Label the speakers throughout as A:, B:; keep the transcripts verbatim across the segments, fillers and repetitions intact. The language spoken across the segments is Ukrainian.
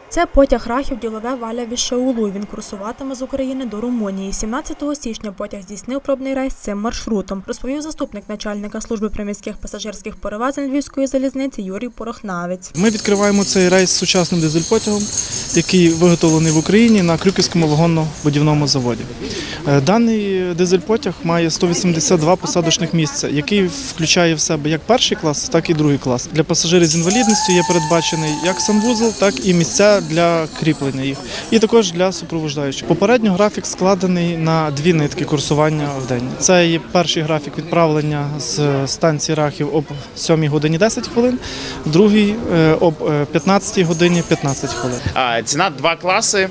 A: Це потяг Рахів-Ділове Валя-Вішеулуй. Він курсуватиме з України до Румунії. сімнадцятого січня потяг здійснив пробний рейс цим маршрутом, розповів заступник начальника служби приміських пасажирських перевезень Львівської залізниці Юрій Порохнавець.
B: Ми відкриваємо цей рейс з сучасним дизель-потягом, який виготовлений в Україні на Крюківському вагонно-будівному заводі. Даний дизель-потяг має сто вісімдесят два посадочних місця, який включає в себе як перший клас, так і другий клас. Для пасажирів з інвалідністю є передбачений як санвузол, так і місця для кріплення їх, і також для супроводжаючих. Попередньо графік складений на дві нитки курсування в день. Це є перший графік відправлення з станції Рахів об сьомій годині десять хвилин, другий об п'ятнадцятій годині п'ятнадцять хвилин.
C: Ціна два класи.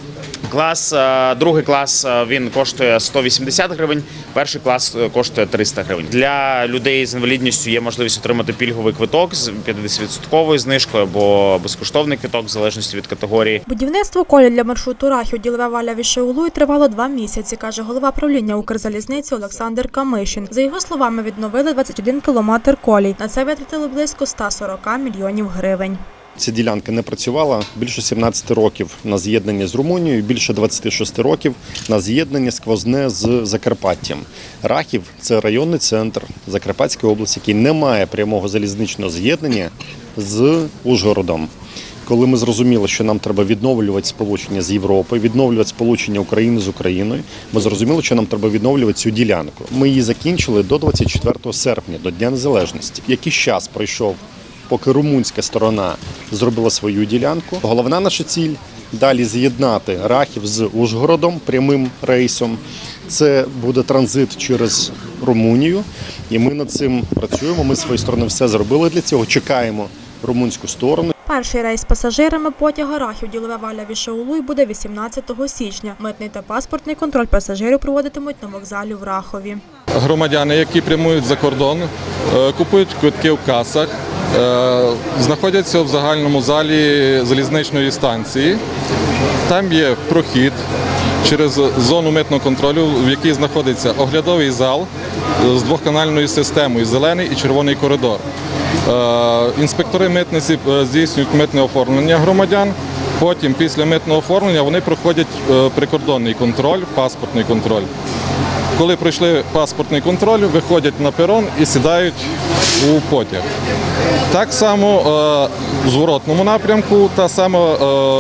C: Клас, другий клас він коштує сто вісімдесят гривень, перший клас коштує триста гривень. Для людей з інвалідністю є можливість отримати пільговий квиток з п'ятдесятивідсотковою знижкою або безкоштовний квиток в залежності від категорії.
A: Будівництво колії для маршруту Рахів-Ділове Валя-Вішеулуй тривало два місяці, каже голова правління Укрзалізниці Олександр Камишин. За його словами, відновили двадцять один кілометр колій. На це витратили близько ста сорока мільйонів гривень.
D: Ця ділянка не працювала більше сімнадцяти років на з'єднання з Румунією, більше двадцяти шести років на з'єднання сквозне з Закарпаттям. Рахів – це районний центр Закарпатської області, який не має прямого залізничного з'єднання з Ужгородом. Коли ми зрозуміли, що нам треба відновлювати сполучення з Європою, відновлювати сполучення України з Україною, ми зрозуміли, що нам треба відновлювати цю ділянку. Ми її закінчили до двадцять четвертого серпня, до Дня Незалежності. Якийсь час пройшов, поки румунська сторона зробила свою ділянку. Головна наша ціль – далі з'єднати Рахів з Ужгородом прямим рейсом. Це буде транзит через Румунію, і ми над цим працюємо. Ми з своєї сторони все зробили для цього, чекаємо румунську сторону.
A: Перший рейс з пасажирами потяга Рахів-Ділове Валя-Вішеулуй буде вісімнадцятого січня. Митний та паспортний контроль пасажирів проводитимуть на вокзалі в Рахові.
E: Громадяни, які прямують за кордон, купують квитки в касах, знаходяться в загальному залі залізничної станції. Там є прохід через зону митного контролю, в якій знаходиться оглядовий зал з двохканальною системою «Зелений» і «Червоний коридор». Інспектори митниці здійснюють митне оформлення громадян. Потім, після митного оформлення, вони проходять прикордонний контроль, паспортний контроль. Коли пройшли паспортний контроль, виходять на перон і сідають у потяг. Так само в зворотному напрямку, та сама,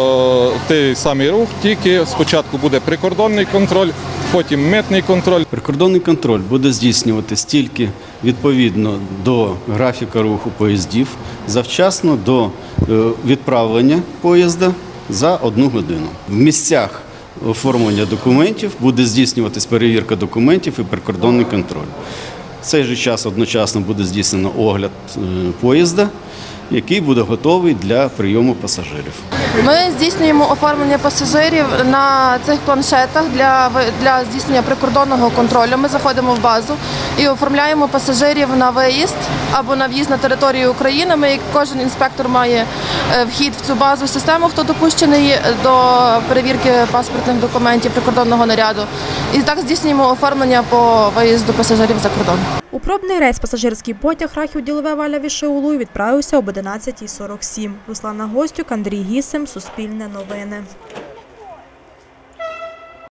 E: той самий рух, тільки спочатку буде прикордонний контроль, потім митний контроль.
F: Прикордонний контроль буде здійснюватись тільки відповідно до графіка руху поїздів, завчасно до відправлення поїзда за одну годину. В місцях оформлення документів буде здійснюватись перевірка документів і прикордонний контроль. В цей же час одночасно буде здійснено огляд поїзда, який буде готовий для прийому пасажирів.
G: Ми здійснюємо оформлення пасажирів на цих планшетах для, для здійснення прикордонного контролю. Ми заходимо в базу і оформляємо пасажирів на виїзд або на в'їзд на територію України. Ми, кожен інспектор має вхід в цю базу систему, хто допущений до перевірки паспортних документів прикордонного наряду. І так здійснюємо оформлення по виїзду пасажирів за кордон.
A: У пробний рейс пасажирський потяг Рахів-Ділове Валя-Вішеулуй відправився об одинадцятій сорок сім. Руслана Гостюк, Андрій Гісим, Суспільне новини.